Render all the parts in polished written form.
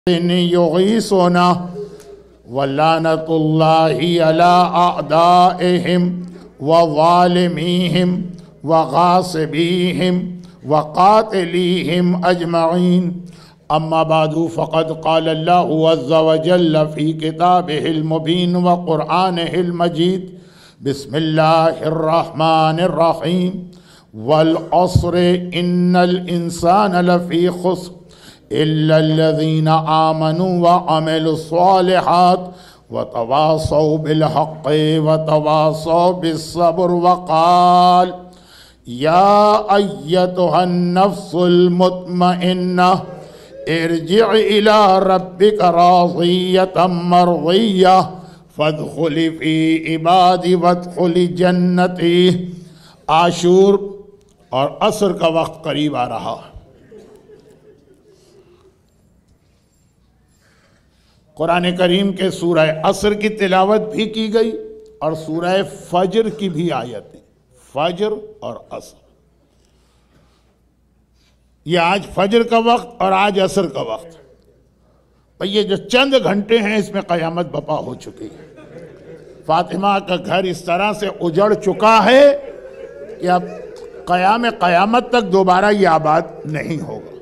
يغيثنا ولعنة الله على أعدائهم وظالميهم وغاصبيهم وقاتليهم أجمعين. أما بعد فقد قال الله عز وجل في كتابه المبين وقرآنه المجيد: بسم الله الرحمن الرحيم. والعصر إن الإنسان لفي خسر إلا الذين آمنوا وعملوا الصالحات وتواصوا بالحق وتواصوا بالصبر. وقال: يا أيتها النفس المطمئنة ارجعي إلى ربك راضية مرضية فادخلي في عبادي وادخلي جنتي. عاشور اور عصر کا وقت قریب آ رہا. قرآن کریم کے سورہ عصر کی تلاوت بھی کی گئی اور سورہ فجر کی بھی آیتیں، فجر اور عصر. یہ آج فجر کا وقت اور آج عصر کا وقت. یہ جو چند گھنٹے ہیں اس میں قیامت بپا ہو چکی ہے. فاطمہ کا گھر اس طرح سے اجڑ چکا ہے کہ اب قیامت تک دوبارہ یہ آباد نہیں ہوگا.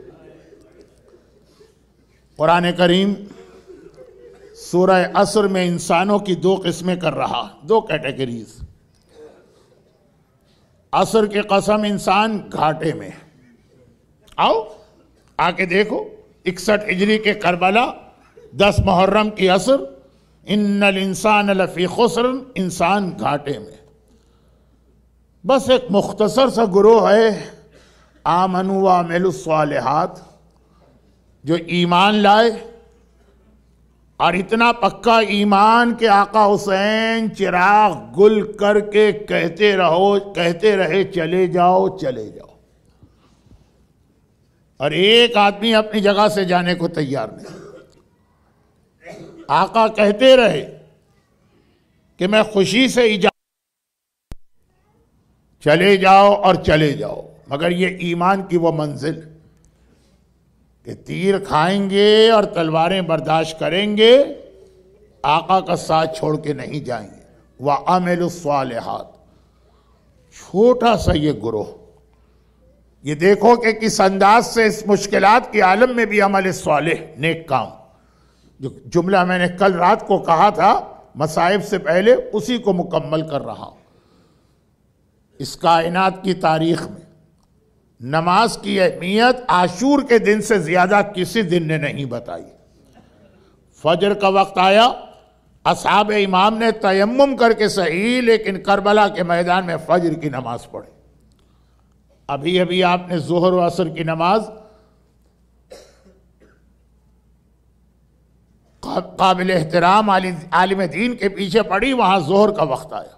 قرآن کریم سورہ عصر میں انسانوں کی دو قسمیں کر رہا، دو کیٹیگریز. عصر کی قسم انسان گھاٹے میں. آؤ آ کے دیکھو 61 ہجری کے کربلا، 10 محرم کی عصر. ان الانسان لفی خسر، انسان گھاٹے میں. بس ایک مختصر سا گروہ ہے، آمنوا وعملوا الصالحات، جو ایمان لائے اور اتنا پکا ایمان کہ آقا حسین چراغ گل کر کے کہتے رہے چلے جاؤ چلے جاؤ. اور ایک آدمی اپنی جگہ سے جانے کو تیار نہیں. آقا کہتے رہے کہ میں خوشی سے اجازت، چلے جاؤ اور چلے جاؤ. مگر یہ ایمان کی وہ منزل کہ تیر کھائیں گے اور تلواریں برداشت کریں گے، آقا کا ساتھ چھوڑ کے نہیں جائیں گے. وَعَمِلُوا الصَّالِحَاتِ. چھوٹا سا یہ گروہ. یہ دیکھو کہ کس انداز سے اس مشکلات کے عالم میں بھی عمل صالح، نیک کام. جو جملہ میں نے کل رات کو کہا تھا مصائب سے پہلے، اسی کو مکمل کر رہا ہوں. اس کائنات کی تاریخ میں نماز کی اہمیت عاشور کے دن سے زیادہ کسی دن نے نہیں بتائی. فجر کا وقت آیا، اصحاب امام نے تیمم کر کے صحیح لیکن کربلا کے میدان میں فجر کی نماز پڑھی. ابھی آپ نے ظہر و عصر کی نماز قابل احترام عالم دین کے پیچھے پڑھی، وہاں ظہر کا وقت آیا.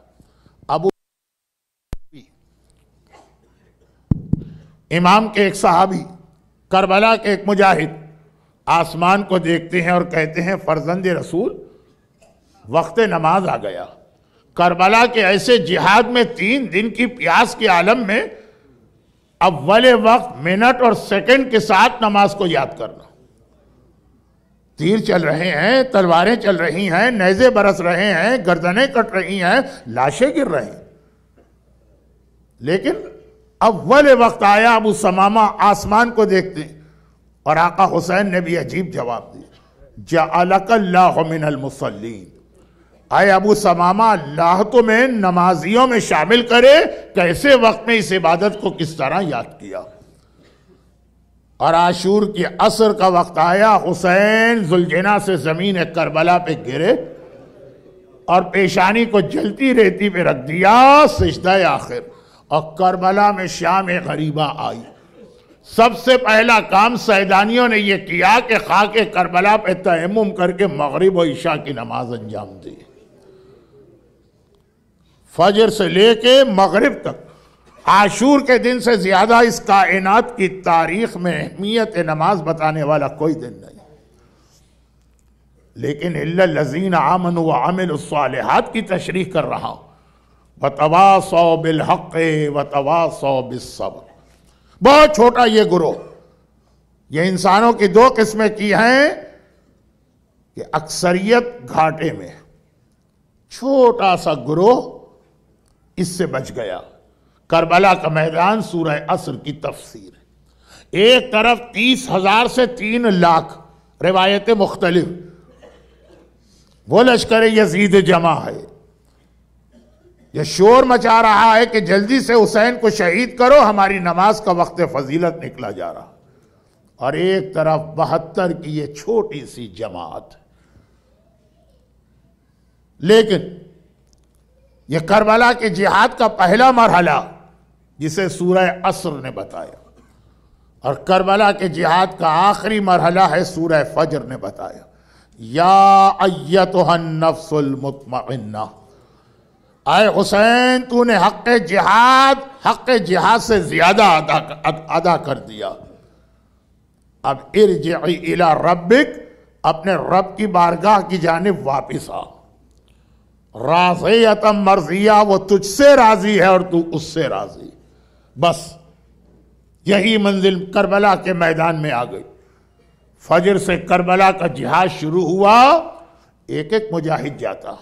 امام کے ایک صحابی، کربلا کے ایک مجاہد، آسمان کو دیکھتے ہیں اور کہتے ہیں فرزند رسول وقت نماز آ گیا. کربلا کے ایسے جہاد میں 3 دن کی پیاس کے عالم میں اول وقت منٹ اور سیکنڈ کے ساتھ نماز کو یاد کرنا. تیر چل رہے ہیں، تلواریں چل رہی ہیں، نیزے برس رہے ہیں، گردنیں کٹ رہی ہیں، لاشیں گر رہے ہیں، لیکن اول وقت آیا. ابو ثمامہ آسمان کو دیکھتے ہیں اور آقا حسین نے بھی عجیب جواب دیا: جعلک اللہ من المصلین. آئے ابو ثمامہ، اللہ تمہیں نمازیوں میں شامل کرے. کیسے وقت میں اس عبادت کو کس طرح یاد کیا. اور عاشور کی عصر کا وقت آیا، حسین ذوالجناح سے زمین کربلا پہ گرے اور پیشانی کو جلتی ریتی پہ رکھ دیا، سجدہ آخر. اور کربلا میں شام غریبہ آئی. سب سے پہلا کام سیدانیوں نے یہ کیا کہ خاک کربلا پہ تیمم کر کے مغرب و عشاء کی نماز انجام دی. فجر سے لے کے مغرب تک عاشور کے دن سے زیادہ اس کائنات کی تاریخ میں اہمیت نماز بتانے والا کوئی دن نہیں. لیکن اِلَّا الَّذِينَ آمَنُوا وَعَمِلُوا الصَّالِحَاتِ کی تشریح کر رہا ہوں. وَتَوَاصَوْا بِالْحَقِّ وَتَوَاصَوْا بِالصَّبْرِ. بہت چھوٹا یہ گروہ. یہ انسانوں کی 2 قسمیں کی ہیں. کہ اکثریت گھاٹے میں، چھوٹا سا گروہ اس سے بچ گیا۔ کربلا کا میدان سورہ عصر کی تفسیر ہے۔ ایک طرف 30,000 سے 3 لاکھ روایتیں مختلف، وہ لشکر یزید جمع ہے، یہ شور مچا رہا ہے کہ جلدی سے حسین کو شہید کرو، ہماری نماز کا وقت فضیلت نکلا جا رہا۔ اور ایک طرف 72 کی یہ چھوٹی سی جماعت۔ لیکن یہ کربلا کے جہاد کا پہلا مرحلہ جسے سورہ عصر نے بتایا، اور کربلا کے جہاد کا آخری مرحلہ ہے سورہ فجر نے بتایا۔ یا ایتھا النفس المطمئنہ، اے حسین تو نے حق جہاد سے زیادہ ادا کر دیا، اب ارجعی الی ربک، اپنے رب کی بارگاہ کی جانب واپس آ، راضیۃ مرضیہ، وہ تجھ سے راضی ہے اور تو اس سے راضی۔ بس یہی منزل کربلا کے میدان میں آ گئی۔ فجر سے کربلا کا جہاد شروع ہوا، ایک ایک مجاہد جاتا،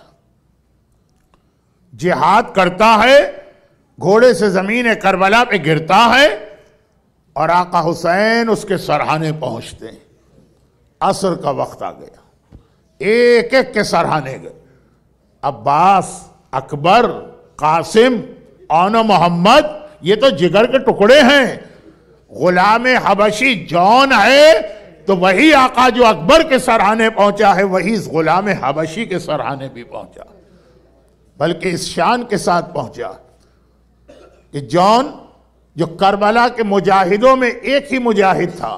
جہاد کرتا ہے، گھوڑے سے زمین کربلا پہ گرتا ہے، اور آقا حسین اس کے سرحانے پہنچتے ہیں۔ عصر کا وقت آ گیا، ایک ایک کے سرحانے گئے، عباس، اکبر، قاسم، آن محمد، یہ تو جگر کے ٹکڑے ہیں۔ غلام حبشی جون ہے تو وہی آقا جو اکبر کے سرحانے پہنچا ہے وہی اس غلام حبشی کے سرحانے بھی پہنچا، بلکہ اس شان کے ساتھ پہنچا کہ جون جو کربلا کے مجاہدوں میں ایک ہی مجاہد تھا،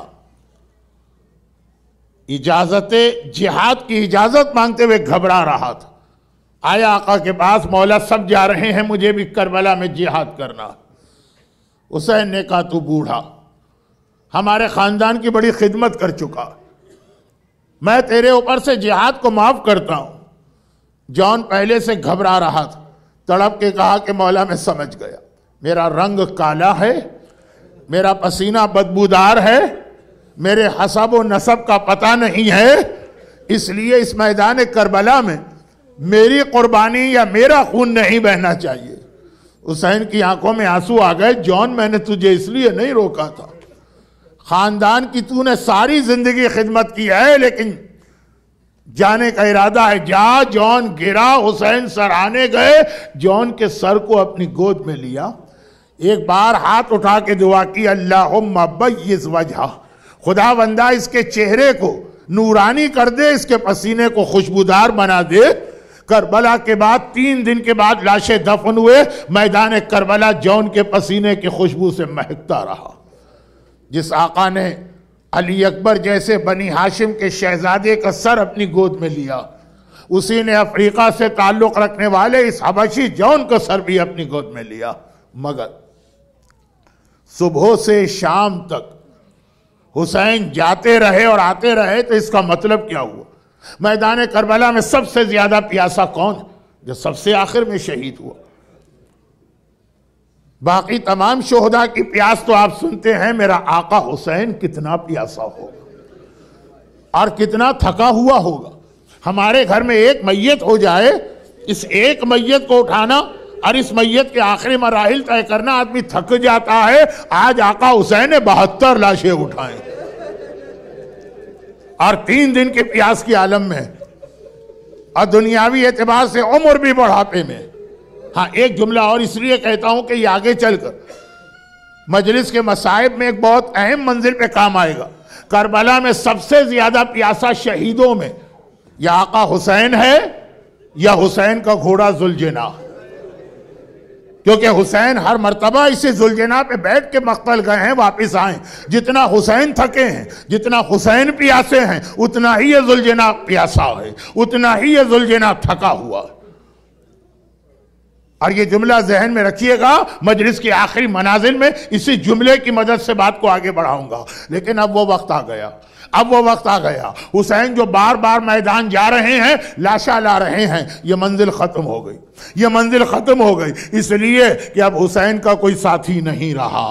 اجازت جہاد کی اجازت مانگتے ہوئے گھبرا رہا تھا، آیا آقا کے پاس، مولا سب جا رہے ہیں، مجھے بھی کربلا میں جہاد کرنا۔ حسین نے کہا تو بوڑھا، ہمارے خاندان کی بڑی خدمت کر چکا، میں تیرے اوپر سے جہاد کو معاف کرتا ہوں۔ جون پہلے سے گھبرا رہا تھا، تڑپ کے کہا کہ مولا میں سمجھ گیا، میرا رنگ کالا ہے، میرا پسینہ بدبودار ہے، میرے حسب و نسب کا پتہ نہیں ہے، اس لیے اس میدان کربلا میں میری قربانی یا میرا خون نہیں بہنا چاہیے۔ حسین کی آنکھوں میں آنسو آ گئے، جون میں نے تجھے اس لیے نہیں روکا تھا، خاندان کی تو نے ساری زندگی خدمت کی ہے، لیکن جانے کا ارادہ ہے، جا۔ جون گرا، حسین سرحانے گئے، جون کے سر کو اپنی گود میں لیا، ایک بار ہاتھ اٹھا کے دعا کی، اللہم بیض وجہہ، خدا بندہ اس کے چہرے کو نورانی کر دے، اس کے پسینے کو خوشبودار بنا دے۔ کربلا کے بعد 3 دن کے بعد لاشیں دفن ہوئے، میدان کربلا جون کے پسینے کی خوشبو سے مہکتا رہا۔ جس آقا نے علی اکبر جیسے بنی ہاشم کے شہزادے کا سر اپنی گود میں لیا، اسی نے افریقہ سے تعلق رکھنے والے اس حبشی جون کا سر بھی اپنی گود میں لیا۔ مگر صبح سے شام تک حسین جاتے رہے اور آتے رہے، تو اس کا مطلب کیا ہوا؟ میدان کربلا میں سب سے زیادہ پیاسا کون؟ جو سب سے آخر میں شہید ہوا۔ باقی تمام شہداء کی پیاس تو آپ سنتے ہیں، میرا آقا حسین کتنا پیاسا ہوگا اور کتنا تھکا ہوا ہوگا۔ ہمارے گھر میں ایک میت ہو جائے، اس ایک میت کو اٹھانا اور اس میت کے آخری مراحل طے کرنا آدمی تھک جاتا ہے۔ آج آقا حسین نے 72 لاشیں اٹھائیں اور 3 دن کے پیاس کی عالم میں، اور دنیاوی اعتبار سے عمر بھی بڑھاپے میں۔ ہاں ایک جملہ اور اس لیے کہتا ہوں کہ یہ آگے چل کر مجلس کے مصائب میں ایک بہت اہم منزل پہ کام آئے گا۔ کربلا میں سب سے زیادہ پیاسا شہیدوں میں یا آقا حسین ہے یا حسین کا گھوڑا ذوالجناح، کیونکہ حسین ہر مرتبہ اسی ذوالجناح پہ بیٹھ کے مقتل گئے ہیں، واپس آئیں۔ جتنا حسین تھکے ہیں، جتنا حسین پیاسے ہیں، اتنا ہی یہ ذوالجناح پیاسا ہے، اتنا ہی یہ ذوالجناح تھکا ہوا ہے۔ اور یہ جملہ ذہن میں رکھیے گا، مجلس کے آخری منازل میں اسی جملے کی مدد سے بات کو آگے بڑھاؤں گا۔ لیکن اب وہ وقت آ گیا، اب وہ وقت آ گیا، حسین جو بار بار میدان جا رہے ہیں، لاشا لا رہے ہیں، یہ منزل ختم ہو گئی، یہ منزل ختم ہو گئی، اس لیے کہ اب حسین کا کوئی ساتھی نہیں رہا،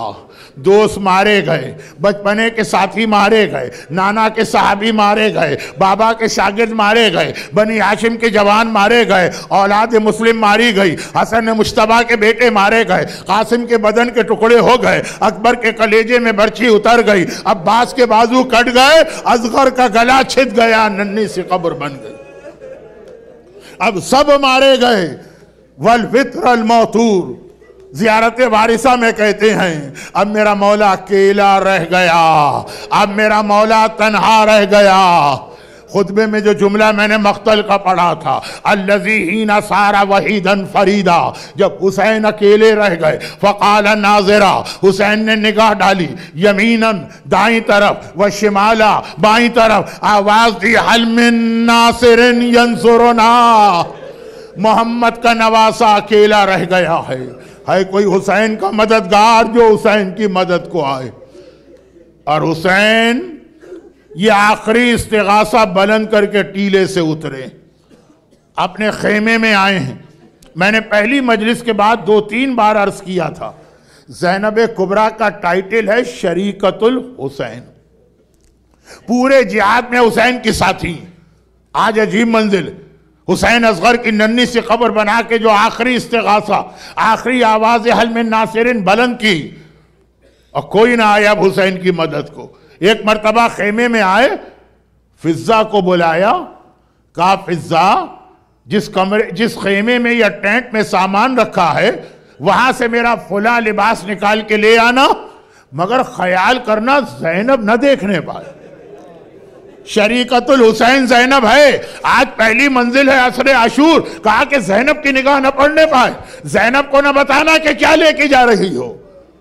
دوست مارے گئے، بچپنے کے ساتھی مارے گئے، نانا کے صحابی مارے گئے، بابا کے شاگرد مارے گئے، بنی ہاشم کے جوان مارے گئے، اولاد مسلم ماری گئی، حسن مجتبیٰ کے بیٹے مارے گئے، قاسم کے بدن کے ٹکڑے ہو گئے، اکبر کے کلیجے میں برچھی اتر گئی، عباس کے بازو کٹ گئے، اصغر کا گلا چھت گیا، ننھی سی قبر بن گئی۔ اب سب مارے گئے۔ والوتر الموتور، زیارت وارثہ میں کہتے ہیں اب میرا مولا اکیلا رہ گیا، اب میرا مولا تنہا رہ گیا۔ خطبے میں جو جملہ میں نے مقتل کا پڑھا تھا، الذی حین صار وحیدا فریدا، جب حسین اکیلے رہ گئے، فقال ناظرا، حسین نے نگاہ ڈالی یمیناً دائیں طرف و شمالا بائیں طرف، آواز دی حل من ناصر ینصرنا، محمد کا نواسہ اکیلا رہ گیا ہے کوئی حسین کا مددگار جو حسین کی مدد کو آئے؟ اور حسین یہ آخری استغاثہ بلند کر کے ٹیلے سے اترے، اپنے خیمے میں آئے ہیں۔ میں نے پہلی مجلس کے بعد 2-3 بار عرض کیا تھا، زینب کبریٰ کا ٹائٹل ہے شریکت الحسین، پورے جہاد میں حسین کی ساتھی۔ آج عجیب منزل، حسین اصغر کی ننھی سی قبر بنا کے جو آخری استغاثہ، آخری آواز حل من ناصرین بلند کی، اور کوئی نہ آیا اب حسین کی مدد کو۔ ایک مرتبہ خیمے میں آئے، فضہ کو بلایا، کہا فضہ جس خیمے میں یا ٹینٹ میں سامان رکھا ہے وہاں سے میرا فلاں لباس نکال کے لے آنا، مگر خیال کرنا زینب نہ دیکھنے پائے۔ شریکت الحسین زینب ہے، آج پہلی منزل ہے عصر عاشور، کہا کہ زینب کی نگاہ نہ پڑنے پائے، زینب کو نہ بتانا کہ کیا لے کے جا رہی ہو۔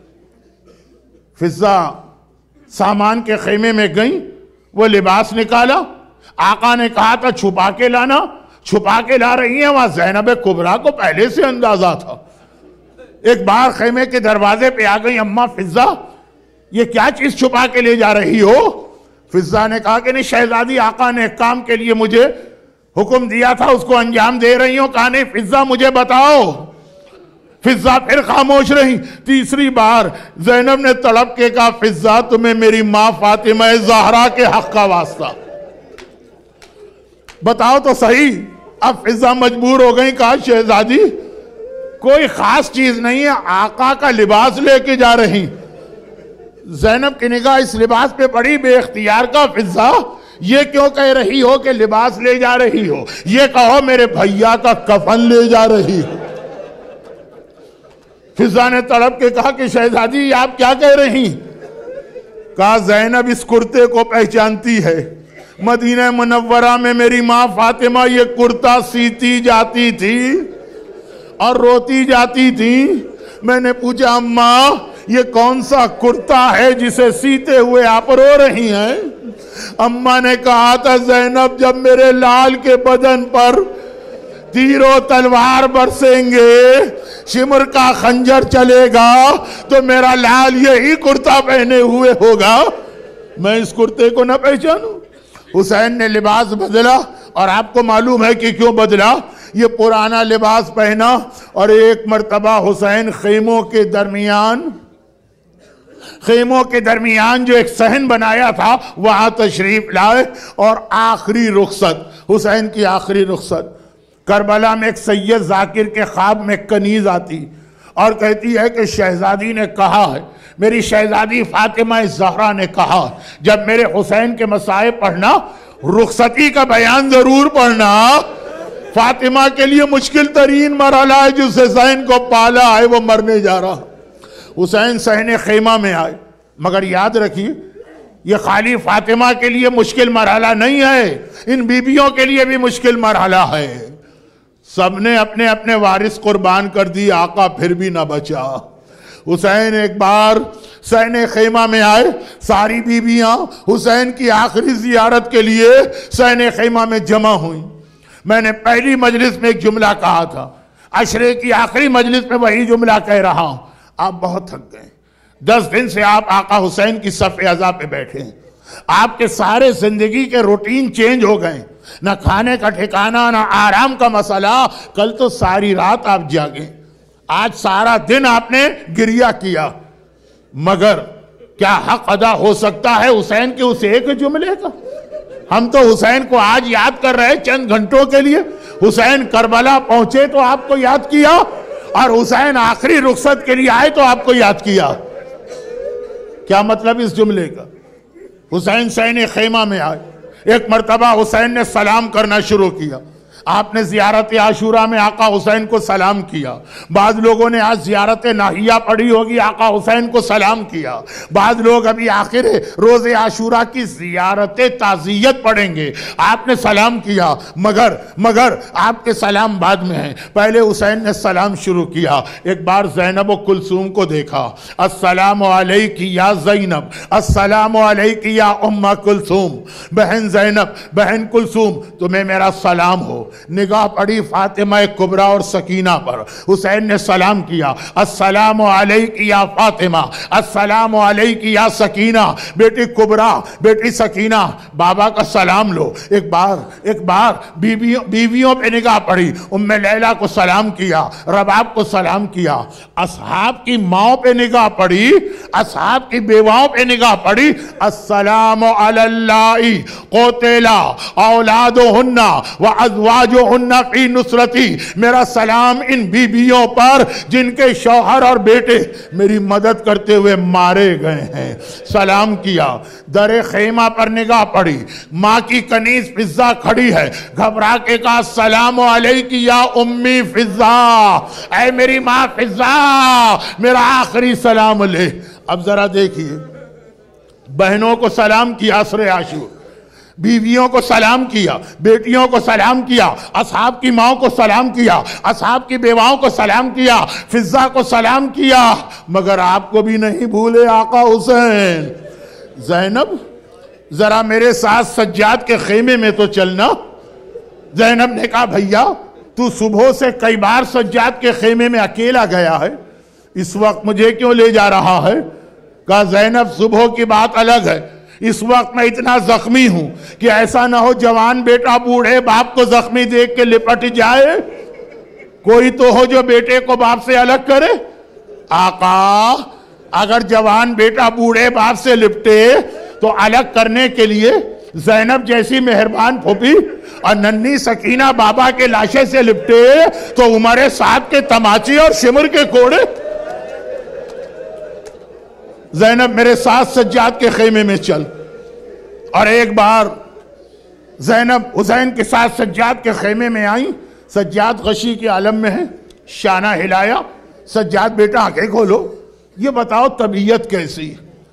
فضہ سامان کے خیمے میں گئیں، وہ لباس نکالا، آقا نے کہا تھا چھپا کے لانا، چھپا کے لا رہی ہیں، وہاں زینب کبریٰ کو پہلے سے اندازہ تھا۔ ایک بار خیمے کے دروازے پہ آ گئی، اماں فضہ یہ کیا چیز چھپا کے لے جا رہی ہو؟ فضہ نے کہا کہ نہیں شہزادی، آقا نے ایک کام کے لیے مجھے حکم دیا تھا، اس کو انجام دے رہی ہوں۔ کہا نہیں فضہ مجھے بتاؤ۔ فضہ پھر خاموش رہی۔ تیسری بار زینب نے تڑپ کے کہا فضہ تمہیں میری ماں فاطمہ زہرا کے حق کا واسطہ بتاؤ تو صحیح۔ اب فضہ مجبور ہو گئی، کہا شہزادی کوئی خاص چیز نہیں ہے، آقا کا لباس لے کے جا رہی۔ زینب کی نگاہ اس لباس پہ پڑی بے اختیار، کا فضہ یہ کیوں کہہ رہی ہو کہ لباس لے جا رہی ہو؟ یہ کہو میرے بھیا کا کفن لے جا رہی ہو۔ فضہ نے تڑپ کے کہا کہ شہزادی آپ کیا کہہ رہی؟ کہا زینب اس کرتے کو پہچانتی ہے، مدینہ منورہ میں میری ماں فاطمہ یہ کرتا سیتی جاتی تھی اور روتی جاتی تھی۔ میں نے پوچھا اماں یہ کون سا کرتا ہے جسے سیتے ہوئے آپ رو رہی ہیں؟ اماں نے کہا تھا زینب جب میرے لال کے بدن پر تیر و تلوار برسیں گے، شمر کا خنجر چلے گا تو میرا لال یہی کرتا پہنے ہوئے ہوگا، میں اس کرتے کو نہ پہچانوں؟ حسین نے لباس بدلا، اور آپ کو معلوم ہے کہ کیوں بدلا؟ یہ پرانا لباس پہنا، اور ایک مرتبہ حسین خیموں کے درمیان جو ایک صحن بنایا تھا وہاں تشریف لائے، اور آخری رخصت، حسین کی آخری رخصت، کربلا میں ایک سید ذاکر کے خواب میں کنیز آتی اور کہتی ہے کہ شہزادی نے کہا ہے، میری شہزادی فاطمہ زہرا نے کہا جب میرے حسین کے مصائب پڑھنا رخصتی کا بیان ضرور پڑھنا، فاطمہ کے لیے مشکل ترین مرحلہ ہے جس حسین کو پالا ہے وہ مرنے جا رہا۔ حسین صحن خیمہ میں آئے، مگر یاد رکھیے یہ خالی فاطمہ کے لیے مشکل مرحلہ نہیں ہے، ان بیبیوں کے لیے بھی مشکل مرحلہ ہے۔ سب نے اپنے اپنے وارث قربان کر دی، آقا پھر بھی نہ بچا۔ حسین ایک بار صحن خیمہ میں آئے، ساری بیویاں حسین کی آخری زیارت کے لیے صحن خیمہ میں جمع ہوئیں۔ میں نے پہلی مجلس میں ایک جملہ کہا تھا، عشرے کی آخری مجلس میں وہی جملہ کہہ رہا ہوں، آپ بہت تھک گئے، 10 دن سے آپ آقا حسین کی صف اعزا پہ بیٹھے ہیں، آپ کے سارے زندگی کے روٹین چینج ہو گئے، نہ کھانے کا ٹھکانہ نہ آرام کا مسئلہ، کل تو ساری رات آپ جاگے، آج سارا دن آپ نے گریہ کیا، مگر کیا حق ادا ہو سکتا ہے حسین کے اس ایک جملے کا؟ ہم تو حسین کو آج یاد کر رہے چند گھنٹوں کے لیے. حسین کربلا پہنچے تو آپ کو یاد کیا، اور حسین آخری رخصت کے لیے آئے تو آپ کو یاد کیا. کیا مطلب اس جملے کا؟ حسین سین خیمہ میں آئے، ایک مرتبہ حسین نے سلام کرنا شروع کیا. آپ نے زیارت عاشورہ میں آقا حسین کو سلام کیا. بعض لوگوں نے آج زیارت ناہیہ پڑھی ہوگی، آقا حسین کو سلام کیا. بعض لوگ ابھی آخر روز عاشورہ کی زیارت تعزیت پڑھیں گے. آپ نے سلام کیا، مگر آپ کے سلام بعد میں ہیں. پہلے حسین نے سلام شروع کیا. ایک بار زینب و کلثوم کو دیکھا. السلام علیک یا زینب، السلام علیک یا ام کلثوم. بہن زینب، بہن کلثوم، تمہیں میرا سلام ہو. نگاہ پڑی فاطمہ کبریٰ اور سکینہ پر. حسین نے سلام کیا، السلام علیک یا فاطمہ، السلام علیک یا سکینہ. بیٹی کبریٰ، بیٹی سکینہ، بابا کا سلام لو. ایک بار بیویوں پہ نگاہ پڑی. ام لیلہ کو سلام کیا، رباب کو سلام کیا. اصحاب کی ماؤں پہ نگاہ پڑی، اصحاب کی بیواؤں پہ نگاہ پڑی. السلام علی اللہ قتل اولادہن وازواجہن فی نصرتی. میرا سلام ان بیویوں پر جن کے شوہر اور بیٹے میری مدد کرتے ہوئے مارے گئے ہیں. سلام کیا. در خیمہ پر نگاہ پڑی، ماں کی کنیز فضہ کھڑی ہے. گھبرا کے کہا السلام علیک یا امی فضہ، اے میری ماں فضہ، میرا آخری سلام لے. اب ذرا دیکھیے، بہنوں کو سلام کیا عصر عاشور، بیویوں کو سلام کیا، بیٹیوں کو سلام کیا، اصحاب کی ماں کو سلام کیا، اصحاب کی بیواؤں کو سلام کیا، فضہ کو سلام کیا. مگر آپ کو بھی نہیں بھولے آقا حسین. زینب ذرا میرے ساتھ سجاد کے خیمے میں تو چلنا. زینب نے کہا بھیا تو صبح سے کئی بار سجاد کے خیمے میں اکیلا گیا ہے، اس وقت مجھے کیوں لے جا رہا ہے؟ کہا زینب صبح کی بات الگ ہے، اس وقت میں اتنا زخمی ہوں کہ ایسا نہ ہو جوان بیٹا بوڑھے باپ کو زخمی دیکھ کے لپٹ جائے. کوئی تو ہو جو بیٹے کو باپ سے الگ کرے. آقا اگر جوان بیٹا بوڑھے باپ سے لپٹے تو الگ کرنے کے لیے زینب جیسی مہربان پھوپھی اور ننھی سکینہ بابا کے لاشے سے لپٹے تو عمر سعد کے تماچے اور شمر کے کوڑے. زینب میرے ساتھ سجاد کے خیمے میں چل. اور ایک بار زینب حسین کے ساتھ سجاد کے خیمے میں آئیں. سجاد غشی کے عالم میں ہے، شانہ ہلایا. سجاد بیٹا آنکھیں کھولو، یہ بتاؤ طبیعت کیسی؟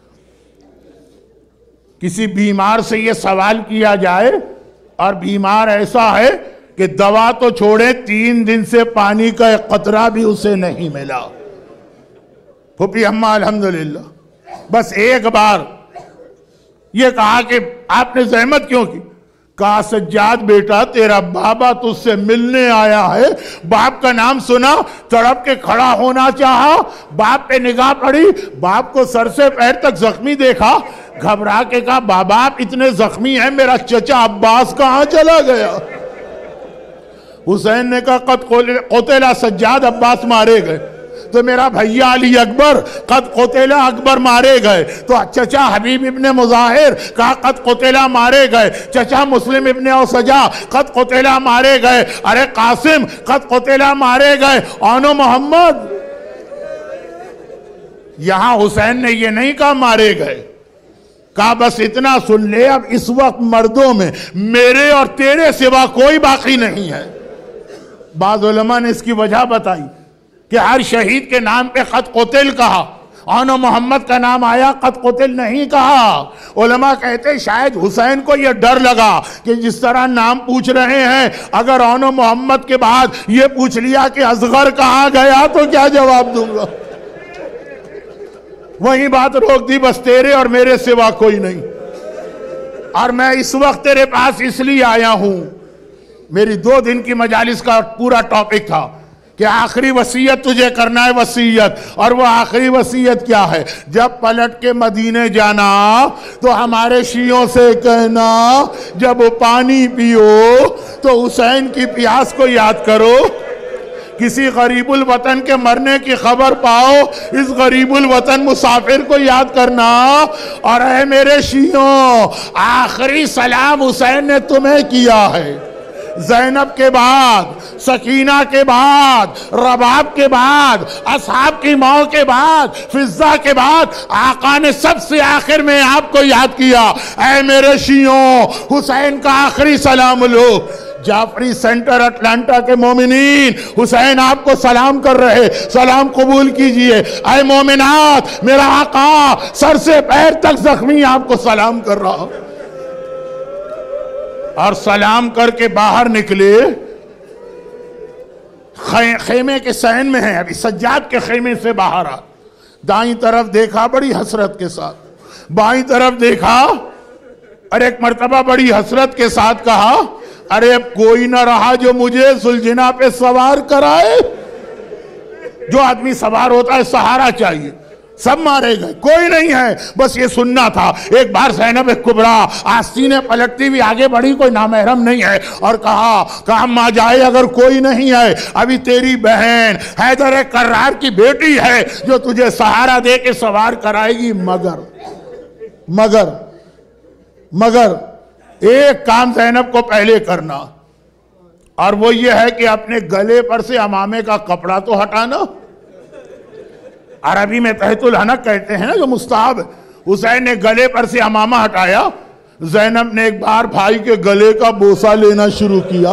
کسی بیمار سے یہ سوال کیا جائے اور بیمار ایسا ہے کہ دوا تو چھوڑے 3 دن سے پانی کا ایک قطرہ بھی اسے نہیں ملا. پھوپھی اماں الحمدللہ. بس ایک بار یہ کہا کہ آپ نے زحمت کیوں کی؟ کہا سجاد بیٹا تیرا بابا تجھ سے ملنے آیا ہے. باپ کا نام سنا، تڑپ کے کھڑا ہونا چاہا. باپ پہ نگاہ پڑی، باپ کو سر سے پیر تک زخمی دیکھا. گھبرا کے کہا بابا آپ اتنے زخمی ہیں، میرا چچا عباس کہاں چلا گیا؟ حسین نے کہا قد قتل سجاد، عباس مارے گئے. تو میرا بھیا علی اکبر قد قتل اکبر مارے گئے. تو چچا حبیب ابن مظاہر کہا قد قتل مارے گئے. چچا مسلم ابن اوسجا قد قتل مارے گئے. ارے قاسم قد قتل مارے گئے. آنو محمد. یہاں حسین نے یہ نہیں کہا مارے گئے، کہا بس اتنا سن لے اب اس وقت مردوں میں میرے اور تیرے سوا کوئی باقی نہیں ہے. بعض علماء نے اس کی وجہ بتائی کہ ہر شہید کے نام پہ قد قتل کہا، آنو محمد کا نام آیا قد قتل نہیں کہا. علماء کہتے شاید حسین کو یہ ڈر لگا کہ جس طرح نام پوچھ رہے ہیں اگر آنو محمد کے بعد یہ پوچھ لیا کہ اصغر کہاں گیا تو کیا جواب دوں گا. وہی بات روک دی، بس تیرے اور میرے سوا کوئی نہیں. اور میں اس وقت تیرے پاس اس لیے آیا ہوں، میری 2 دن کی مجالس کا پورا ٹاپک تھا کہ آخری وصیت تجھے کرنا ہے وصیت. اور وہ آخری وصیت کیا ہے؟ جب پلٹ کے مدینے جانا تو ہمارے شیعوں سے کہنا جب وہ پانی پیو تو حسین کی پیاس کو یاد کرو. کسی غریب الوطن کے مرنے کی خبر پاؤ، اس غریب الوطن مسافر کو یاد کرنا۔ اور اے میرے شیعوں، آخری سلام حسین نے تمہیں کیا ہے۔ زینب کے بعد، سکینہ کے بعد، رباب کے بعد، اصحاب کی موت کے بعد، فضہ کے بعد، آقا نے سب سے آخر میں آپ کو یاد کیا۔ اے میرے شیعوں، حسین کا آخری سلام لو۔ جعفری سینٹر اٹلانٹا کے مومنین، حسین آپ کو سلام کر رہے، سلام قبول کیجئے۔ اے مومنات، میرا آقا سر سے پیر تک زخمی آپ کو سلام کر رہا۔ اور سلام کر کے باہر نکلے، خیمے کے صحن میں ہیں، ابھی سجاد کے خیمے سے باہر آ، دائیں طرف دیکھا بڑی حسرت کے ساتھ، بائیں طرف دیکھا، اور ایک مرتبہ بڑی حسرت کے ساتھ کہا، ارے اب کوئی نہ رہا جو مجھے ذوالجناح پہ سوار کرائے۔ جو آدمی سوار ہوتا ہے سہارا چاہیے، سب مارے گئے، کوئی نہیں ہے، بس یہ سننا تھا۔ ایک بار زینب کبریٰ آستینیں پلٹتی بھی آگے بڑھی، کوئی نامحرم نہیں ہے، اور کہا ماں جائے اگر کوئی نہیں ہے، ابھی تیری بہن حیدر کرار کی بیٹی ہے جو تجھے سہارا دے کے سوار کرائے گی، مگر ایک کام زینب کو پہلے کرنا، اور وہ یہ ہے کہ اپنے گلے پر سے امامے کا کپڑا تو ہٹانا۔ عربی میں تحت الحنک کہتے ہیں نا، جو مستحب۔ حسین نے گلے پر سے امامہ ہٹایا، زینب نے ایک بار بھائی کے گلے کا بوسہ لینا شروع کیا۔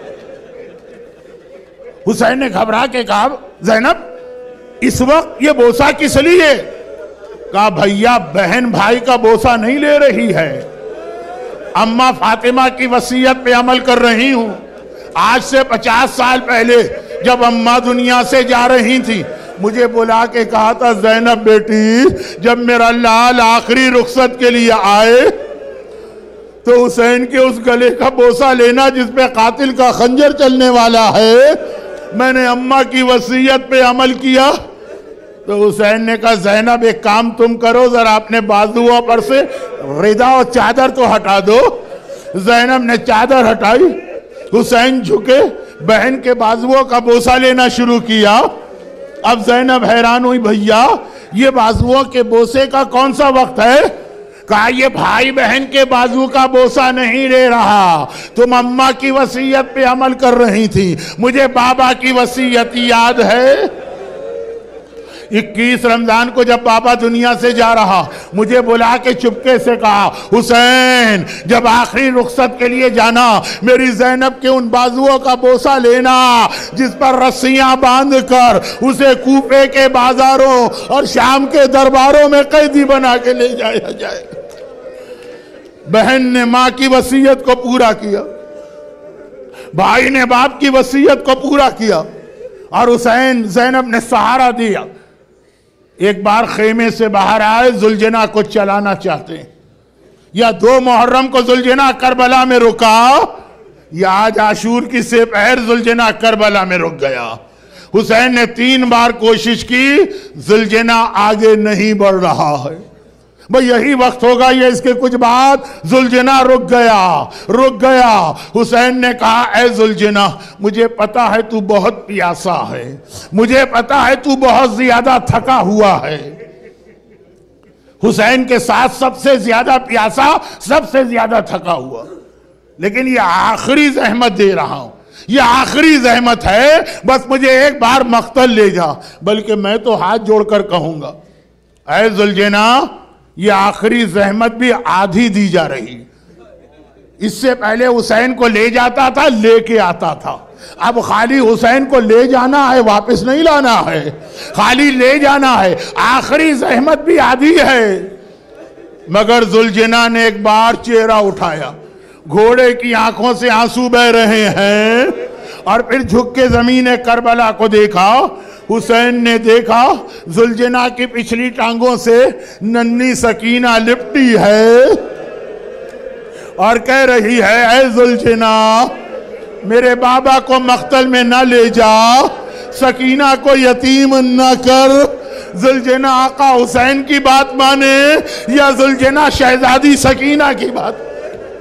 حسین نے گھبرا کے کہا، زینب اس وقت یہ بوسہ کس لیے؟ کہا بھیا بہن بھائی کا بوسہ نہیں لے رہی ہے، اماں فاطمہ کی وصیت پہ عمل کر رہی ہوں۔ آج سے 50 سال پہلے جب اماں دنیا سے جا رہی تھی، مجھے بلا کے کہا تھا، زینب بیٹی جب میرا لال آخری رخصت کے لیے آئے تو حسین کے اس گلے کا بوسہ لینا جس پہ قاتل کا خنجر چلنے والا ہے۔ میں نے اماں کی وصیت پہ عمل کیا۔ تو حسین نے کہا، زینب ایک کام تم کرو، ذرا اپنے بازوؤں پر سے ردا اور چادر تو ہٹا دو۔ زینب نے چادر ہٹائی، حسین جھکے، بہن کے بازوؤں کا بوسہ لینا شروع کیا۔ اب زینب حیران ہوئی، بھیا یہ بازوؤں کے بوسے کا کون سا وقت ہے؟ کہا یہ بھائی بہن کے بازو کا بوسہ نہیں لے رہا، تم اماں کی وصیت پہ عمل کر رہی تھی، مجھے بابا کی وصیت یاد ہے۔ 21 رمضان کو جب بابا دنیا سے جا رہا، مجھے بلا کے چپکے سے کہا، حسین جب آخری رخصت کے لیے جانا، میری زینب کے ان بازوؤں کا بوسہ لینا جس پر رسیاں باندھ کر اسے کوفے کے بازاروں اور شام کے درباروں میں قیدی بنا کے لے جایا جائے۔ بہن نے ماں کی وصیت کو پورا کیا، بھائی نے باپ کی وصیت کو پورا کیا، اور حسین زینب نے سہارا دیا۔ ایک بار خیمے سے باہر آئے، ذوالجناح کو چلانا چاہتے ہیں، یا 2 محرم کو ذوالجناح کربلا میں رکا، یا آج عاشور کی سپہر ذوالجناح کربلا میں رک گیا۔ حسین نے 3 بار کوشش کی، ذوالجناح آگے نہیں بڑھ رہا ہے۔ بھئی یہی وقت ہوگا یہ اس کے کچھ بعد، ذوالجناح رک گیا۔ حسین نے کہا، اے ذوالجناح مجھے پتا ہے تو بہت پیاسا ہے، مجھے پتا ہے تو بہت زیادہ تھکا ہوا ہے۔ حسین کے ساتھ سب سے زیادہ پیاسا، سب سے زیادہ تھکا ہوا، لیکن یہ آخری زحمت دے رہا ہوں، یہ آخری زحمت ہے، بس مجھے ایک بار مقتل لے جا۔ بلکہ میں تو ہاتھ جوڑ کر کہوں گا، اے ذوالجناح یہ آخری زحمت بھی آدھی دی جا رہی۔ اس سے پہلے حسین کو لے جاتا تھا، لے کے آتا تھا، اب خالی حسین کو لے جانا ہے، واپس نہیں لانا ہے، خالی لے جانا ہے، آخری زحمت بھی آدھی ہے۔ مگر ذوالجناح نے ایک بار چہرہ اٹھایا، گھوڑے کی آنکھوں سے آنسو بہ رہے ہیں، اور پھر جھک کے زمین کربلا کو دیکھا۔ حسین نے دیکھا ذوالجناح کی پچھلی ٹانگوں سے ننھی سکینہ لپٹی ہے اور کہہ رہی ہے، اے ذوالجناح میرے بابا کو مقتل میں نہ لے جا، سکینہ کو یتیم نہ کر۔ ذوالجناح آقا حسین کی بات مانے یا ذوالجناح شہزادی سکینہ کی بات؟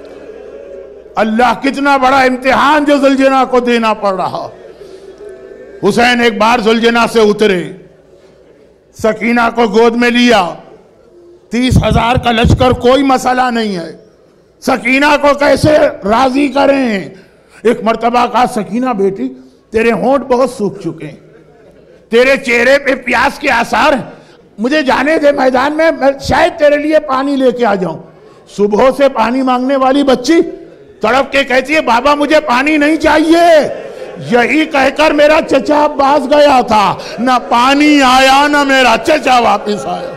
اللہ کتنا بڑا امتحان جو ذوالجناح کو دینا پڑ رہا۔ حسین ایک بار ذوالجناح سے اترے، سکینہ کو گود میں لیا، 30,000 کا لشکر، کوئی مسئلہ نہیں ہے، سکینہ کو کیسے راضی کریں؟ ایک مرتبہ کہا سکینہ بیٹی تیرے ہونٹ بہت سوکھ چکے ہیں، تیرے چہرے پہ پیاس کے آثار ہیں، مجھے جانے دے میدان میں شاید تیرے لیے پانی لے کے آ جاؤں۔ صبح سے پانی مانگنے والی بچی تڑپ کے کہتی ہے بابا مجھے پانی نہیں چاہیے۔ یہی کہہ کر میرا چچا باز گیا تھا، نہ پانی آیا نہ میرا چچا واپس آیا۔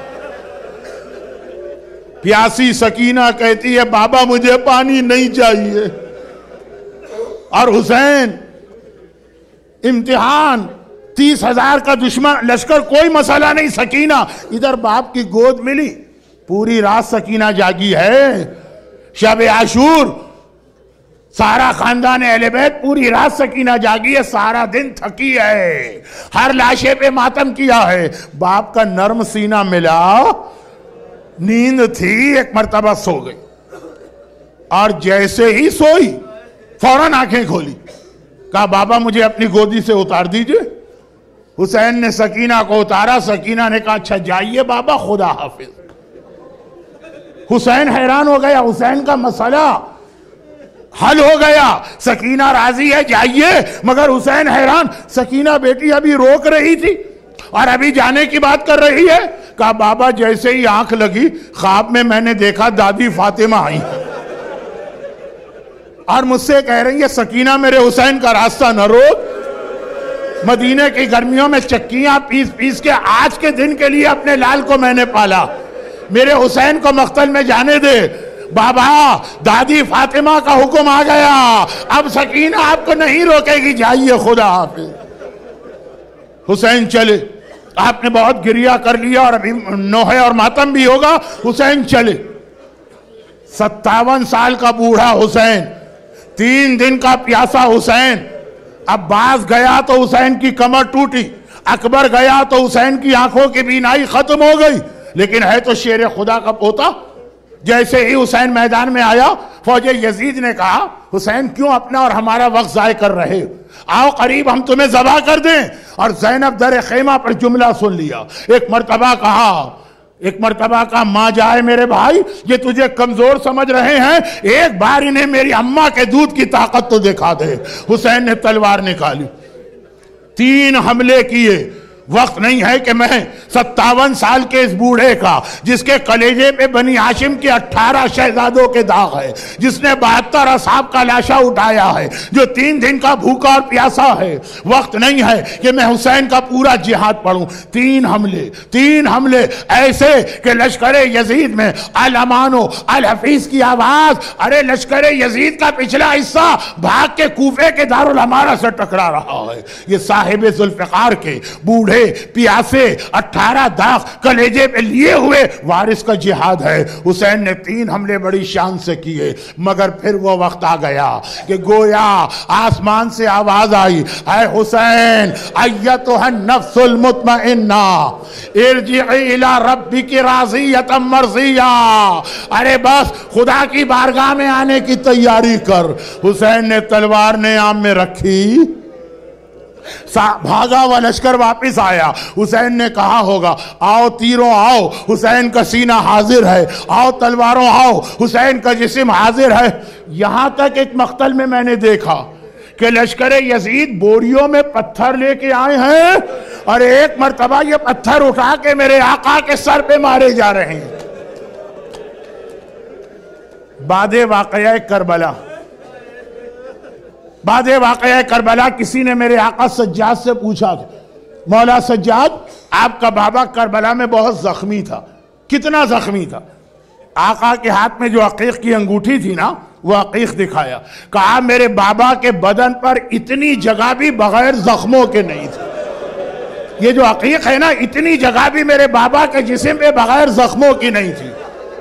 پیاسی سکینہ کہتی ہے بابا مجھے پانی نہیں چاہیے، اور حسین امتحان، 30,000 کا دشمن لشکر، کوئی مسئلہ نہیں، سکینہ ادھر باپ کی گود ملی، پوری رات سکینہ جاگی ہے، شب عاشور، سارا خاندان اہل بیت پوری رات سکینہ جاگی ہے، سارا دن تھکی ہے، ہر لاشے پہ ماتم کیا ہے، باپ کا نرم سینہ ملا، نیند تھی، ایک مرتبہ سو گئی، اور جیسے ہی سوئی فوراً آنکھیں کھولی، کہا بابا مجھے اپنی گودی سے اتار دیجئے۔ حسین نے سکینہ کو اتارا، سکینہ نے کہا اچھا جائیے بابا خدا حافظ۔ حسین حیران ہو گیا، حسین کا مسئلہ حل ہو گیا، سکینہ راضی ہے جائیے، مگر حسین حیران، سکینہ بیٹی ابھی روک رہی تھی اور ابھی جانے کی بات کر رہی ہے۔ کہا بابا جیسے ہی آنکھ لگی خواب میں میں نے دیکھا دادی فاطمہ آئی اور مجھ سے کہہ رہی ہے سکینہ میرے حسین کا راستہ نہ روک، مدینے کی گرمیوں میں چکیاں پیس پیس کے آج کے دن کے لیے اپنے لال کو میں نے پالا، میرے حسین کو مقتل میں جانے دے۔ بابا دادی فاطمہ کا حکم آ گیا، اب سکینہ آپ کو نہیں روکے گی، جائیے خدا حافظ۔ حسین چلے، آپ نے بہت گریہ کر لیا اور ابھی نوحہ اور ماتم بھی ہوگا، حسین چلے۔ 57 سال کا بوڑھا حسین، 3 دن کا پیاسا حسین، عباس گیا تو حسین کی کمر ٹوٹی، اکبر گیا تو حسین کی آنکھوں کی بینائی ختم ہو گئی، لیکن ہے تو شیر خدا کا پوتا۔ جیسے ہی حسین میدان میں آیا، فوج یزید نے کہا حسین کیوں اپنا اور ہمارا وقت ضائع کر رہے، آؤ قریب ہم تمہیں ذبح کر دیں۔ اور زینب در خیمہ پر جملہ سن لیا، ایک مرتبہ کہا ماں جائے میرے بھائی، یہ تجھے کمزور سمجھ رہے ہیں، ایک بار انہیں میری اماں کے دودھ کی طاقت تو دکھا دے۔ حسین نے تلوار نکالی، 3 حملے کیے۔ وقت نہیں ہے کہ میں 57 سال کے اس بوڑھے کا، جس کے کلیجے پہ بنی ہاشم کے 18 شہزادوں کے داغ ہے، جس نے 72 اصحاب کا لاشا اٹھایا ہے، جو 3 دن کا بھوکا اور پیاسا ہے، وقت نہیں ہے کہ میں حسین کا پورا جہاد پڑھوں۔ 3 حملے ایسے کہ لشکر یزید میں الامان و الحفیظ کی آواز، ارے لشکر یزید کا پچھلا حصہ بھاگ کے کوفے کے دارالامارہ سے ٹکرا رہا ہے۔ یہ صاحب ذوالفقار کے بوڑھے پیاسے 18 داغ کلیجے پہ لیے ہوئے وارث کا جہاد ہے۔ حسین نے 3 حملے بڑی شان سے کیے، مگر پھر وہ وقت آ گیا کہ گویا آسمان سے آواز آئی، اے حسین ایتھا النفس المطمئنہ ارجعی الی ربک راضیۃ مرضیہ، ارے بس خدا کی بارگاہ میں آنے کی تیاری کر۔ حسین نے تلوار نیام میں رکھی، بھاگا ہوا لشکر واپس آیا۔ حسین نے کہا ہوگا آؤ تیروں آؤ، حسین کا سینہ حاضر ہے، آؤ تلواروں آؤ، حسین کا جسم حاضر ہے۔ یہاں تک ایک مقتل میں میں نے دیکھا کہ لشکر یزید بوریوں میں پتھر لے کے آئے ہیں اور ایک مرتبہ یہ پتھر اٹھا کے میرے آقا کے سر پہ مارے جا رہے ہیں۔ بعد واقعہ کربلا کسی نے میرے آقا سجاد سے پوچھا مولا سجاد آپ کا بابا کربلا میں بہت زخمی تھا، کتنا زخمی تھا؟ آقا کے ہاتھ میں جو عقیق کی انگوٹھی تھی نا، وہ عقیق دکھایا، کہا میرے بابا کے بدن پر اتنی جگہ بھی بغیر زخموں کے نہیں تھی۔ یہ جو عقیق ہے نا، اتنی جگہ بھی میرے بابا کے جسم پہ بغیر زخموں کی نہیں تھی،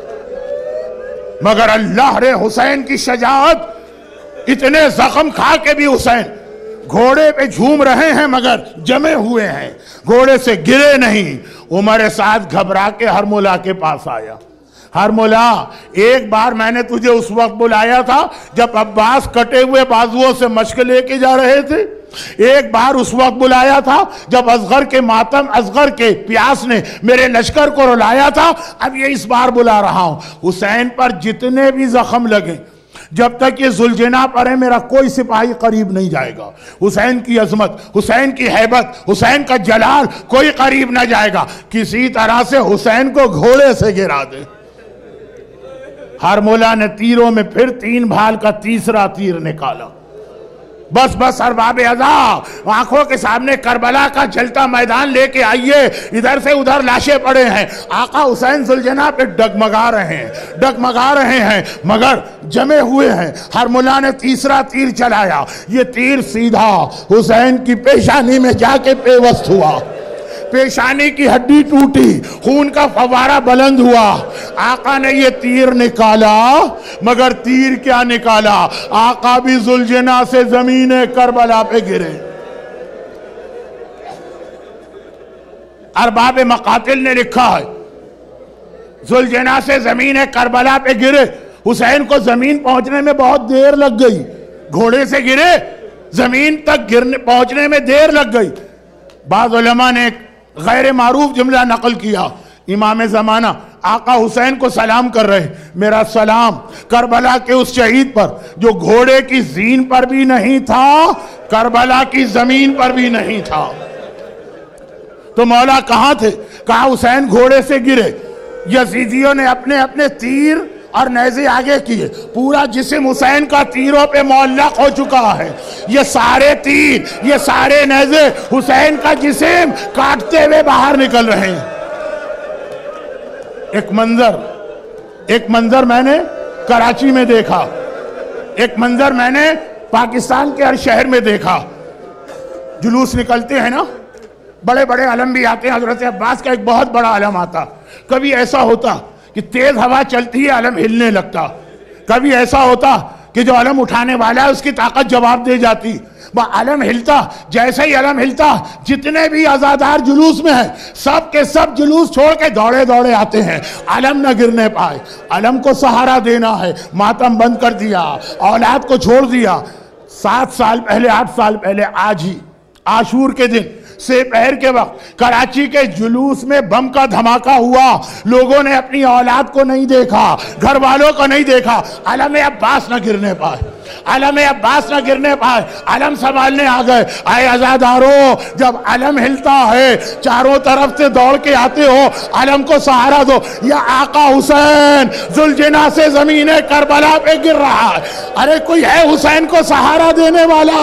مگر اللہ رے حسین کی شجاعت، اتنے زخم کھا کے بھی حسین گھوڑے پہ جھوم رہے ہیں مگر جمے ہوئے ہیں، گھوڑے سے گرے نہیں۔ عمر سعد گھبرا کے ہرملا کے پاس آیا، ہرملا ایک بار میں نے تجھے اس وقت بلایا تھا جب عباس کٹے ہوئے بازوؤں سے مشق لے کے جا رہے تھے، ایک بار اس وقت بلایا تھا جب اصغر کے ماتم، اصغر کے پیاس نے میرے لشکر کو رلایا تھا، اب یہ اس بار بلا رہا ہوں۔ حسین پر جتنے بھی زخم لگے، جب تک یہ ذوالجناح پر ہے میرا کوئی سپاہی قریب نہیں جائے گا۔ حسین کی عظمت، حسین کی ہیبت، حسین کا جلال، کوئی قریب نہ جائے گا۔ کسی طرح سے حسین کو گھوڑے سے گرا دے۔ ہرملہ نے تیروں میں پھر 3 بھال کا تیسرا تیر نکالا۔ بس بس ارباب عزا، آنکھوں کے سامنے کربلا کا جلتا میدان لے کے آئیے، ادھر سے ادھر لاشیں پڑے ہیں، آقا حسین ذوالجناح پہ ڈگمگا رہے ہیں مگر جمے ہوئے ہیں۔ ہرملہ نے تیسرا تیر چلایا، یہ تیر سیدھا حسین کی پیشانی میں جا کے پیوست ہوا، پیشانی کی ہڈی ٹوٹی، خون کا فوارہ بلند ہوا۔ آقا نے یہ تیر نکالا، مگر تیر کیا نکالا، آقا بھی ذوالجناح سے زمین کربلا پہ گرے۔ ارباب مقاتل نے لکھا ہے ذوالجناح سے زمین کربلا پہ گرے، حسین کو زمین پہنچنے میں بہت دیر لگ گئی، گھوڑے سے گرے، زمین تک پہنچنے میں دیر لگ گئی۔ بعض علماء نے ایک غیر معروف جملہ نقل کیا، امام زمانہ آقا حسین کو سلام کر رہے، میرا سلام کربلا کے اس شہید پر جو گھوڑے کی زین پر بھی نہیں تھا، کربلا کی زمین پر بھی نہیں تھا۔ تو مولا کہاں تھے؟ کہا حسین گھوڑے سے گرے، یزیدیوں نے اپنے اپنے تیر اور نیزے آگے کیے، پورا جسم حسین کا تیروں پہ معلق ہو چکا ہے، یہ سارے تیر، یہ سارے نیزے حسین کا جسم کاٹتے ہوئے باہر نکل رہے ہیں۔ ایک منظر میں نے کراچی میں دیکھا، ایک منظر میں نے پاکستان کے ہر شہر میں دیکھا، جلوس نکلتے ہیں نا، بڑے بڑے علم بھی آتے ہیں، حضرت عباس کا ایک بہت بڑا علم آتا، کبھی ایسا ہوتا کہ تیز ہوا چلتی ہے علم ہلنے لگتا، کبھی ایسا ہوتا کہ جو علم اٹھانے والا ہے اس کی طاقت جواب دے جاتی، وہ علم ہلتا، جیسے ہی علم ہلتا جتنے بھی عزادار جلوس میں ہیں سب کے سب جلوس چھوڑ کے دوڑے دوڑے آتے ہیں، علم نہ گرنے پائے، علم کو سہارا دینا ہے، ماتم بند کر دیا، اولاد کو چھوڑ دیا۔ 7 سال پہلے 8 سال پہلے آج ہی عاشور کے دن سے پہر کے وقت کراچی کے جلوس میں بم کا دھماکہ ہوا، لوگوں نے اپنی اولاد کو نہیں دیکھا، گھر والوں کو نہیں دیکھا، علم عباس نہ گرنے پائے، علم عباس نہ گرنے پائے، علم سنبھالنے آ گئے۔ اے عزاداروں، جب علم ہلتا ہے چاروں طرف سے دوڑ کے آتے ہو، علم کو سہارا دو، یا آقا حسین ذوالجناح سے زمین کربلا پہ گر رہا ہے، ارے کوئی ہے حسین کو سہارا دینے والا؟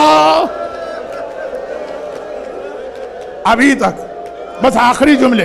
ابھی تک بس آخری جملے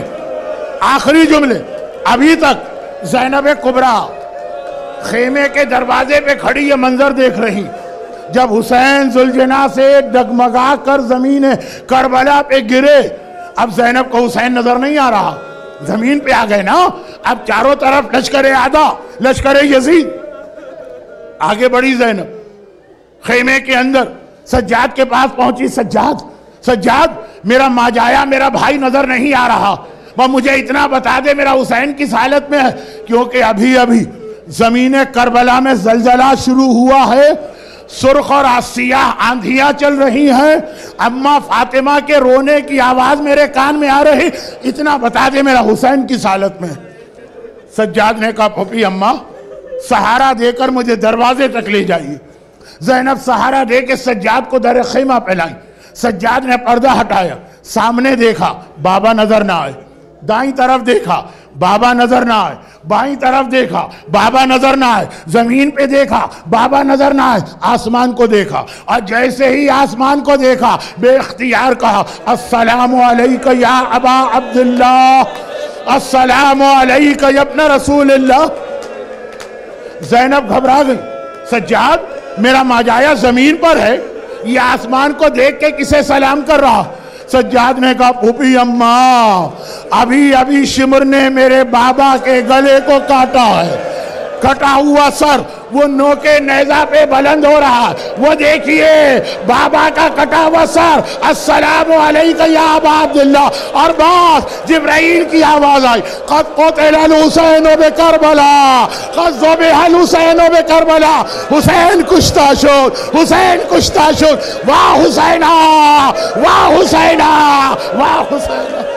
ابھی تک زینب کبریٰ خیمے کے دروازے پہ کھڑی یہ منظر دیکھ رہی، جب حسین ذوالجناح سے ڈگمگا کر زمین کربلا پہ گرے، اب زینب کو حسین نظر نہیں آ رہا، زمین پہ آ گئے نا، اب چاروں طرف لشکر اعداء، لشکر یزید، آگے بڑھی زینب خیمے کے اندر، سجاد کے پاس پہنچی، سجاد میرا ماجایا میرا بھائی نظر نہیں آ رہا، وہ مجھے اتنا بتا دے میرا حسین کس حالت میں ہے، کیونکہ ابھی زمین کربلا میں زلزلہ شروع ہوا ہے، سرخ اور سیاہ آندھیاں چل رہی ہیں، اماں فاطمہ کے رونے کی آواز میرے کان میں آ رہی، اتنا بتا دے میرا حسین کس حالت میں۔ سجاد نے کہا پھوپھی اماں سہارا دے کر مجھے دروازے تک لے جائیے۔ زینب سہارا دے کے سجاد کو در خیمہ پہ لائیں، سجاد نے پردہ ہٹایا، سامنے دیکھا بابا نظر نہ آئے، دائیں طرف دیکھا بابا نظر نہ آئے، بائیں طرف دیکھا بابا نظر نہ آئے، زمین پہ دیکھا بابا نظر نہ آئے، آسمان کو دیکھا، اور جیسے ہی آسمان کو دیکھا بے اختیار کہا السلام علیک یا ابا عبداللہ، السلام علیک یا ابن رسول اللہ۔ زینب گھبرا گئی، سجاد میرا ماجایا زمین پر ہے، یہ آسمان کو دیکھ کے کسے سلام کر رہا؟ سجاد نے کہا پھوپھی اماں ابھی شمر نے میرے بابا کے گلے کو کاٹا ہے، کٹا ہوا سر وہ نوکے نیزہ پہ بلند ہو رہا. وہ دیکھیے بابا کا کٹا ہوا سر. السلام علیکم یا ابا عبداللہ. اور بس جبرائیل کی آواز آئی قد قتل الحسین بکربلا قد ذبح الحسین بکربلا. حسین کشتہ شد حسین کشتہ شد. واہ حسینہ واہ حسینہ واہ حسینہ.